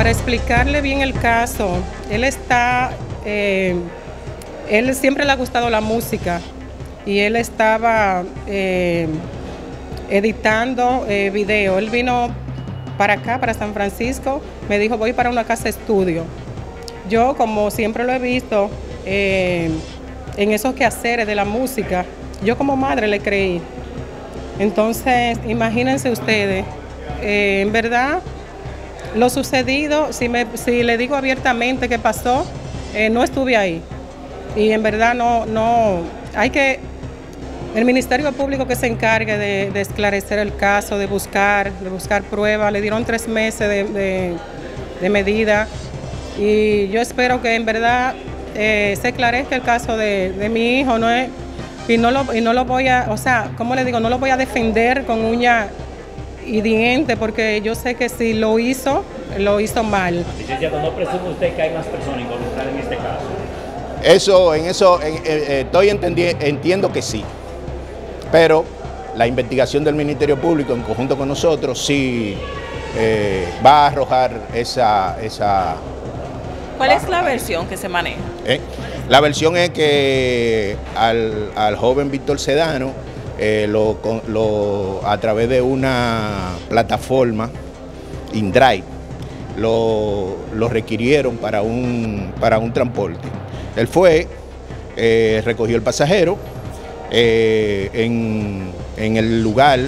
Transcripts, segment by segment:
para explicarle bien el caso, él siempre le ha gustado la música y él estaba editando video. Él vino para acá, para San Francisco, me dijo voy para una casa estudio. Yo, como siempre lo he visto en esos quehaceres de la música, yo como madre le creí. Entonces, imagínense ustedes, en verdad, lo sucedido, si le digo abiertamente qué pasó, no estuve ahí. Y en verdad hay que, el Ministerio Público que se encargue de esclarecer el caso, de buscar pruebas. Le dieron 3 meses de medida y yo espero que en verdad se esclarezca el caso de mi hijo, y no lo voy a, o sea, ¿cómo le digo? No lo voy a defender con uña y diente, porque yo sé que si lo hizo mal. Licenciado, ¿no presume usted que hay más personas involucradas en este caso? Entiendo que sí, pero la investigación del Ministerio Público en conjunto con nosotros sí va a arrojar esa... ¿Cuál es la versión que se maneja? La versión es que al joven Víctor Sedano a través de una plataforma, InDrive, lo requirieron para un transporte. Él fue, recogió el pasajero, en el lugar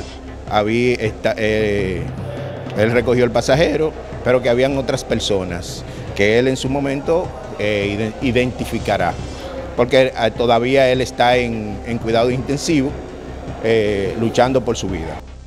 él recogió el pasajero, pero que habían otras personas que él en su momento identificará, porque todavía él está en cuidado intensivo, luchando por su vida.